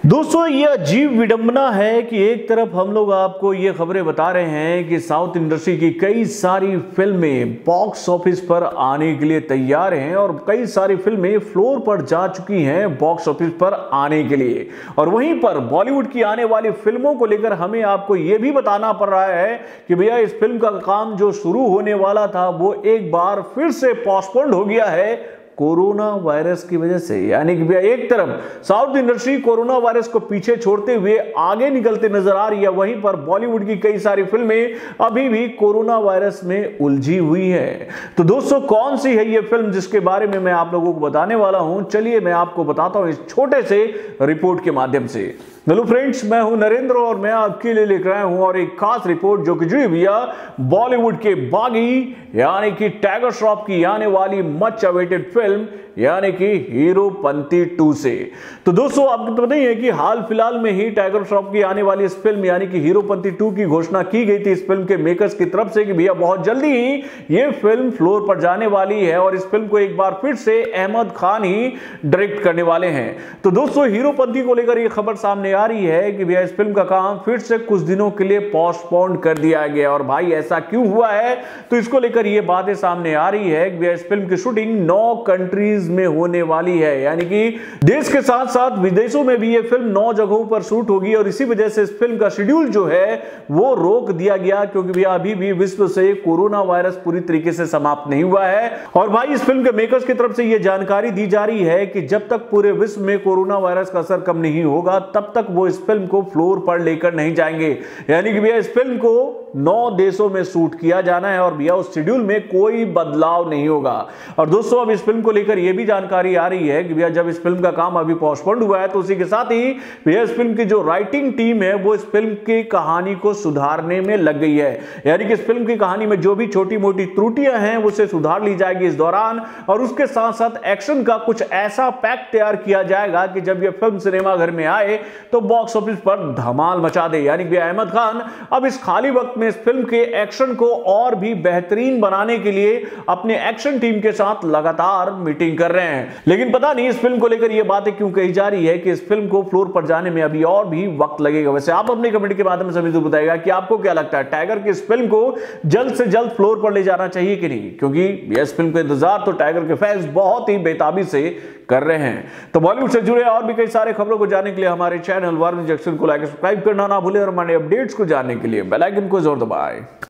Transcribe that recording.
दोस्तों ये अजीब विडंबना है कि एक तरफ हम लोग आपको ये खबरें बता रहे हैं कि साउथ इंडस्ट्री की कई सारी फिल्में बॉक्स ऑफिस पर आने के लिए तैयार हैं और कई सारी फिल्में फ्लोर पर जा चुकी हैं बॉक्स ऑफिस पर आने के लिए, और वहीं पर बॉलीवुड की आने वाली फिल्मों को लेकर हमें आपको ये भी बताना पड़ रहा है कि भैया इस फिल्म का काम जो शुरू होने वाला था वो एक बार फिर से पोस्टपोन्ड हो गया है कोरोना वायरस की वजह से। यानी कि भैया एक तरफ साउथ इंडस्ट्री कोरोना वायरस को पीछे छोड़ते हुए आगे निकलते नजर आ रही है, वहीं पर बॉलीवुड की कई सारी फिल्में अभी भी कोरोना वायरस में उलझी हुई है। तो दोस्तों कौन सी है ये फिल्म जिसके बारे में मैं आप लोगों को बताने वाला हूं, चलिए मैं आपको बताता हूं इस छोटे से रिपोर्ट के माध्यम से। हेलो फ्रेंड्स, मैं हूं नरेंद्र और मैं आपके लिए लेकर आया हूं और एक खास रिपोर्ट जो कि जुड़ी भैया बॉलीवुड के बागी यानी कि टाइगर श्रॉफ की आने वाली मच अवेटेड फिल्म यानी कि हीरोपंती 2 से। तो दोस्तों आपको तो पता ही है कि हाल फिलहाल में ही टाइगर श्रॉफ की आने वाली इस फिल्म यानी कि हीरोपंती 2 की घोषणा की गई थी इस फिल्म के मेकर्स की तरफ से कि भैया बहुत जल्दी ही ये फिल्म फ्लोर पर जाने वाली है और इस फिल्म को एक बार फिर से अहमद खान ही डायरेक्ट करने वाले हैं। तो दोस्तों हीरोपंती को लेकर ये खबर सामने आ रही है कि भैया इस फिल्म का काम फिर से कुछ दिनों के लिए पोस्टपोन कर दिया गया, और भाई ऐसा क्यों हुआ है तो इसको लेकर ये बातें सामने आ रही है कि भैया इस फिल्म की शूटिंग 9 कंट्रीज में होने वाली है, यानी कि देश के साथ साथ विदेशों में भी ये फिल्म 9 जगहों पर शूट होगी और इसी वजह से इस फिल्म का शेड्यूल जो है वो रोक दिया गया क्योंकि भैया अभी भी विश्व से कोरोना वायरस पूरी तरीके से समाप्त नहीं हुआ है। और भाई इस फिल्म के मेकर्स की तरफ से यह जानकारी दी जा रही है कि जब तक पूरे विश्व में कोरोना वायरस का असर कम नहीं होगा तब तक वो इस फिल्म को फ्लोर पर लेकर नहीं जाएंगे, यानी कि भैया इस फिल्म को 9 देशों में शूट किया जाना है और भैया उस शेड्यूल में कोई बदलाव नहीं होगा। और दोस्तों अब इस फिल्म को लेकर यह भी जानकारी आ रही है कि भैया जब इस फिल्म का काम अभी पोस्टपोन्ड हुआ है तो उसी के साथ ही भैया इस फिल्म की जो राइटिंग टीम है वो इस फिल्म की कहानी को सुधारने में लग गई है, यानी कि इस फिल्म की कहानी में जो भी छोटी मोटी त्रुटियां हैं उसे सुधार ली जाएगी इस दौरान, और उसके साथ साथ एक्शन का कुछ ऐसा पैक तैयार किया जाएगा कि जब यह फिल्म सिनेमाघर में आए तो बॉक्स ऑफिस पर धमाल मचा दे। यानी कि अहमद खान अब इस खाली वक्त में इस फिल्म के एक्शन को और भी बेहतरीन बनाने के लिए अपने एक्शन टीम के साथ लगातार मीटिंग कर रहे हैं। लेकिन पता नहीं इस फिल्म को लेकर यह बातें क्यों कही जा रही है कि इस फिल्म को फ्लोर पर जाने में अभी और भी वक्त लगेगा। वैसे आप अपने कमेंट के माध्यम से मुझे बताइएगा कि आपको क्या लगता है, टाइगर की इस फिल्म को जल्द से जल्द फ्लोर पर ले जाना चाहिए कि नहीं, क्योंकि इस फिल्म का इंतजार तो टाइगर के फैंस बहुत ही बेताबी से कर रहे हैं। तो बॉलीवुड से जुड़े और भी कई सारे खबरों को जानने के लिए हमारे चैनल वार्निंग जंक्शन को लाइक सब्सक्राइब करना ना भूलें और हमारे अपडेट्स को जानने के लिए बेल आइकन को जरूर दबाएं।